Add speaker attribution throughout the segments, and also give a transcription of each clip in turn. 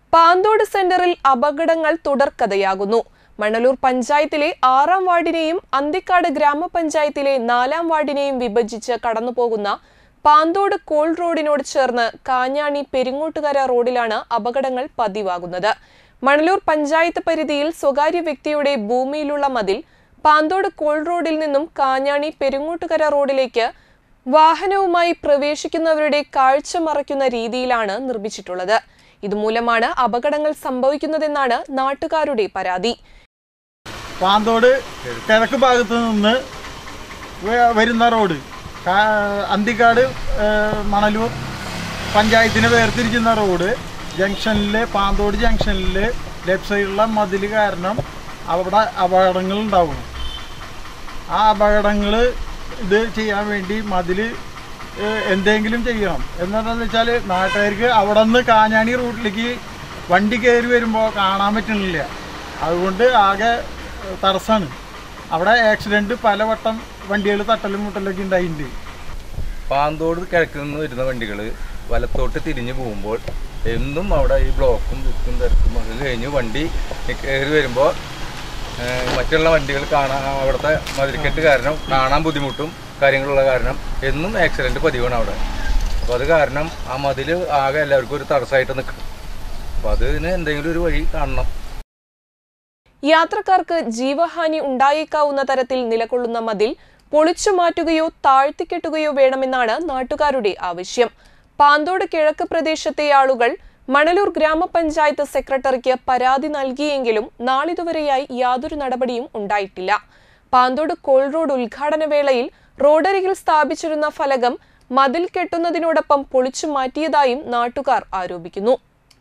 Speaker 1: പാന്തോട് സെന്ററിൽ അപകടങ്ങൾ തുടർക്കഥയാകുന്നു. മണലൂർ പഞ്ചായത്തിലെ 6-ാം വാർഡിനെയും അന്തിക്കാട് ഗ്രാമപഞ്ചായത്തിലെ 4-ാം വാർഡിനെയും വിഭജിച്ച് കടന്നുപോകുന്ന പാന്തോട് കോൾ റോഡിനോട് ചേർന്ന് കാഞ്ഞാണി പെരിങ്ങോട്ടുകര റോഡിലാണ് അപകടങ്ങൾ പതിവാകുന്നത്. മണലൂർ പഞ്ചായത്ത് പരിധിയിൽ സ്വകാര്യ വ്യക്തിയുടെ ഭൂമിയിലുള്ള മതിൽ പാന്തോട് കോൾ റോഡിൽ നിന്നും കാഞ്ഞാണി പെരിങ്ങോട്ടുകര റോഡിലേക്ക് വാഹനവുമായി പ്രവേശിക്കുന്നവരുടെ കാഴ്ച മറയ്ക്കുന്ന രീതിയിലാണ് നിർമ്മിച്ചിട്ടുള്ളത്. ഇതുമൂലമാണ് അപകടങ്ങൾ സംഭവിക്കുന്നതെന്നാണ് നാട്ടുകാരുടെ പരാതി.
Speaker 2: പാന്തോട് കിഴക്ക് ഭാഗത്തു നിന്ന് വരുന്ന റോഡ് അന്തിക്കാട് മണലൂർ പഞ്ചായത്തിനെ വേർതിരിക്കുന്ന റോഡ് ജംഗ്ഷനിലെ പാന്തോട് ജംഗ്ഷനിലെ ലെഫ്റ്റ് സൈഡിലുള്ള മതിൽ കാരണം അവിടെ അപകടങ്ങൾ ഉണ്ടാവുന്നു. ആ അപകടങ്ങൾ ഇത് ചെയ്യാൻ വേണ്ടി മതിൽ എന്തെങ്കിലും ചെയ്യണം. എന്താണെന്ന് വെച്ചാൽ നാട്ടുകാർക്ക് അവിടെ നിന്ന് കാഞ്ഞാണി റൂട്ടിലേക്ക് വണ്ടി കയറി വരുമ്പോൾ കാണാൻ പറ്റുന്നില്ല. അതുകൊണ്ട് ആകെ തടസ്സമാണ്. അവിടെ ആക്സിഡൻറ്റ് പലവട്ടം വണ്ടികൾ തട്ടലും മുട്ടലൊക്കെ ഉണ്ടായിട്ടുണ്ട്.
Speaker 3: പാന്തോട് കിഴക്ക് നിന്ന് വരുന്ന വണ്ടികൾ വലത്തോട്ട് തിരിഞ്ഞു പോകുമ്പോൾ എന്നും അവിടെ ഈ ബ്ലോക്കും തിരക്കും അത് കഴിഞ്ഞ് വണ്ടി കയറി വരുമ്പോൾ മറ്റുള്ള വണ്ടികൾ കാണാൻ അവിടുത്തെ മതിൽക്കെട്ട് കാരണം കാണാൻ ബുദ്ധിമുട്ടും കാര്യങ്ങളുള്ള കാരണം എന്നും ആക്സിഡൻറ്റ് പതിവാണ് അവിടെ. അപ്പോൾ അത് കാരണം ആ മതിൽ ആകെ എല്ലാവർക്കും ഒരു തടസ്സമായിട്ട് നിൽക്കണം. അപ്പോൾ അതിന് എന്തെങ്കിലും ഒരു വഴി കാണണം.
Speaker 1: യാത്രക്കാർക്ക് ജീവഹാനി ഉണ്ടായേക്കാവുന്ന തരത്തിൽ നിലകൊള്ളുന്ന മതിൽ പൊളിച്ചു മാറ്റുകയോ താഴ്ത്തിക്കെട്ടുകയോ വേണമെന്നാണ് നാട്ടുകാരുടെ ആവശ്യം. പാന്തോട് കിഴക്ക് പ്രദേശത്തെ ആളുകൾ മണലൂർ ഗ്രാമപഞ്ചായത്ത് സെക്രട്ടറിക്ക് പരാതി നൽകിയെങ്കിലും നാളിതുവരെയായി യാതൊരു നടപടിയും ഉണ്ടായിട്ടില്ല. പാന്തോട് കോൾ റോഡ് ഉദ്ഘാടന വേളയിൽ റോഡരികിൽ സ്ഥാപിച്ചിരുന്ന ഫലകം മതിൽ കെട്ടുന്നതിനോടൊപ്പം പൊളിച്ചു മാറ്റിയതായും നാട്ടുകാർ ആരോപിക്കുന്നു.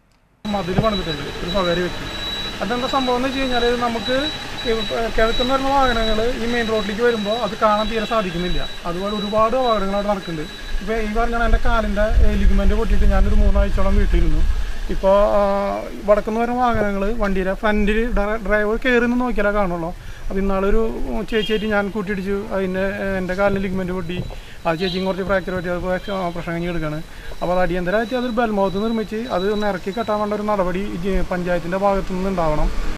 Speaker 4: അതെന്താ സംഭവം എന്ന് വെച്ച് കഴിഞ്ഞാൽ നമുക്ക് കിഴക്കുന്ന വരുന്ന വാഹനങ്ങൾ ഈ മെയിൻ റോഡിലേക്ക് വരുമ്പോൾ അത് കാണാൻ തീരെ സാധിക്കുന്നില്ല. അതുപോലെ ഒരുപാട് അപകടങ്ങൾ അവിടെ നടക്കുന്നുണ്ട്. ഇപ്പോൾ ഈ പറഞ്ഞാൽ എൻ്റെ കാലിൻ്റെ ലിഗ്മെൻറ്റ് പൊട്ടിയിട്ട് ഞാനൊരു 3 ആഴ്ചയോളം വീട്ടിലിരുന്നു. ഇപ്പോൾ വടക്കുന്ന വരുന്ന വാഹനങ്ങൾ വണ്ടിയുടെ ഫ്രണ്ടിൽ ഡ്രൈവർ കയറി നിന്ന് നോക്കിയാലേ കാണുള്ളൂ. അപ്പോൾ ഇന്നാളൊരു ചേച്ചിയായിട്ട് ഞാൻ കൂട്ടിയിടിച്ചു. എൻ്റെ കാലിന് ലിഗ്മെൻറ്റ് പൊട്ടി. ആ ചേച്ചിയും കുറച്ച് ഫ്രാക്ചർ പറ്റി അത് പ്രശ്നം കഴിഞ്ഞ് എടുക്കുകയാണ്. അപ്പോൾ അത് അടിയന്തരമായിട്ട് അതൊരു ബെൽമൗത്ത് നിർമ്മിച്ച് അത് ഒന്ന് ഇറക്കി കെട്ടാൻ വേണ്ട ഒരു നടപടി പഞ്ചായത്തിൻ്റെ ഭാഗത്തു നിന്ന് ഉണ്ടാവണം.